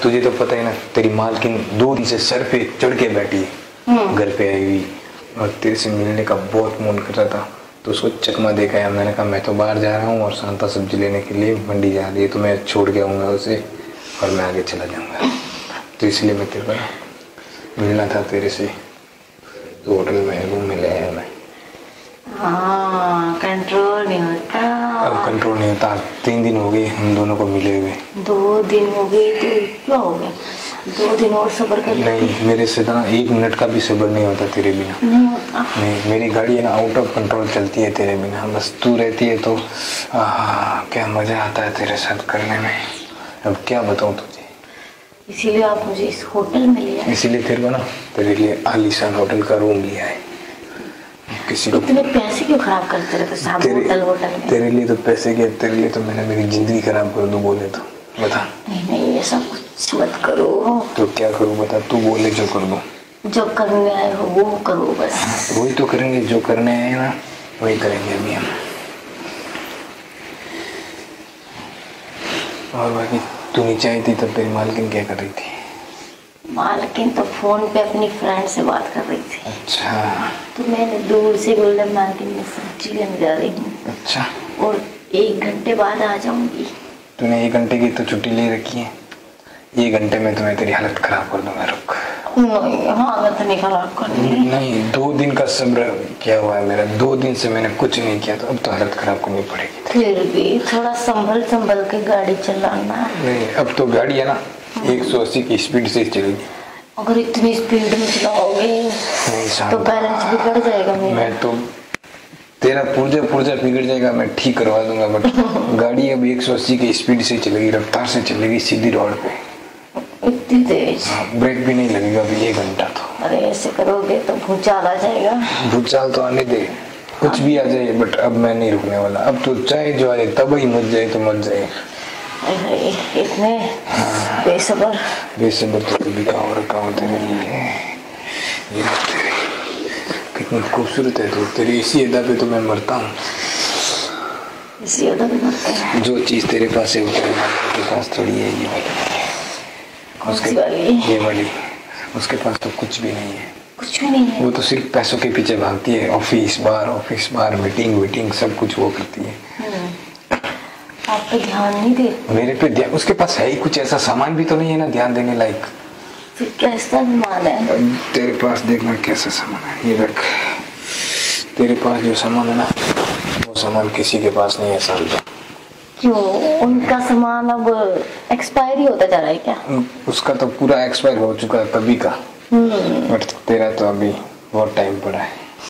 तुझे तो पता है ना, तेरी मालकिन 2 दिन से सर पे चढ़ के बैठी है घर पे आई हुई, और तेरे से मिलने का बहुत मन कर रहा था। तो उसको चकमा देखा है, मैंने कहा मैं तो बाहर जा रहा हूँ और शांता सब्जी लेने के लिए मंडी जा रही है, तो मैं छोड़ के आऊँगा उसे और मैं आगे चला जाऊँगा। तो इसलिए मैं तेरे को मिलना था तेरे से, तो होटल में रूम में ले आया मैं। हाँ, कंट्रोल नहीं होता। अब कंट्रोल नहीं होता। 3 दिन हो गए हम दोनों को मिले हुए। 2 दिन हो गए तो क्या हो गया? 2 दिन और सब्र कर। नहीं, मेरे से ना 1 मिनट का भी सब्र नहीं होता तेरे बिना। नहीं होता। नहीं, मेरी गाड़ी है ना आउट ऑफ कंट्रोल चलती है तेरे बिना। बस तू रहती है तो क्या मजा आता है तेरे साथ करने में। अब क्या बताऊँ तुझे। इसीलिए आप मुझे इस होटल में लिया। इसीलिए तेरे को ना तेरे लिए आलीशान होटल का रूम लिया है। किसी को इतने पैसे क्यों खराब करते रहते साहब होटल में? तेरे लिए तो पैसे के, तेरे लिए तो मैंने मेरी जिंदगी खराब कर दूं बोले तो बता। नहीं ऐसा कुछ मत करो। तो क्या करूं बता, तू बोले जो कर दूं। जो करने आए हो वो करो बस। वही तो करेंगे, जो करने आए ना वही करेंगे अभी हम। और बाकी तू नीचे आई थी तब तेरी मालकिन क्या कर रही थी? मालकिन तो फोन पे अपनी फ्रेंड से बात कर रही थी। अच्छा। तो मैंने दूर से बोला मालकिन मैं सब्जी लेने जा रही हूँ। अच्छा। और 1 घंटे बाद आ जाऊंगी। तूने 1 घंटे की तो छुट्टी ले रखी है। 1 घंटे में तो मैं तेरी हालत खराब कर दूंगा। रुक। नहीं, हालत नहीं खराब करनी। नहीं, 2 दिन का सब्र क्या हुआ है मेरा। 2 दिन से मैंने कुछ नहीं किया, तो अब तो हालत खराब करनी पड़ेगी। फिर भी थोड़ा संभल के गाड़ी चलाना। नहीं, अब तो गाड़ी है ना 180 की स्पीड से चलेगी। अगर इतनी स्पीड में चलाओगे तो बैलेंस बिगड़ जाएगा मेरा। मैं तो तेरा पुर्जा बिगड़ जाएगा, मैं ठीक करवा दूंगा। बट गाड़ी अब 180 की स्पीड से चलेगी, रफ्तार से चलेगी सीधी रोड पे। इतनी तेज? ब्रेक भी नहीं लगेगा अभी 1 घंटा तो। अरे ऐसे करोगे तो भूचाल आ जाएगा। भूचाल तो आने दे, कुछ भी आ जाए, बट अब मैं नहीं रुकने वाला। अब तो चाहे जो आए तब ही मच जाए तो मच जाए। इतने बेसब्र तो कभी का और रखा हो तेरे लिए। ये तेरे कितनी खूबसूरत है तू। तेरी इसी अदा पे तो मैं मरता हूँ। इसी अदा पे मरते हैं। जो चीज़ तेरे पास है वो तेरे के पास थोड़ी है। ये वाली उसके पास तो कुछ भी नहीं है। कुछ भी नहीं है। वो तो सिर्फ पैसों के पीछे भागती है। ऑफिस बार मीटिंग सब कुछ वो करती है। आप पे ध्यान नहीं दे। मेरे पे ध्यान, उसके पास है ही कुछ ऐसा सामान भी तो नहीं है ना ध्यान देने लायक। फिर कैसा सामान है? तेरे पास देखना कैसा सामान है। ये देख, तेरे पास जो सामान है ना वो सामान किसी के पास नहीं है सालजा। क्यों? उनका सामान अब एक्सपायरी होता जा रहा है क्या? उसका तो पूरा एक्सपायर हो चुका है कभी का। बट तेरा तो अभी बहुत टाइम पड़ा है।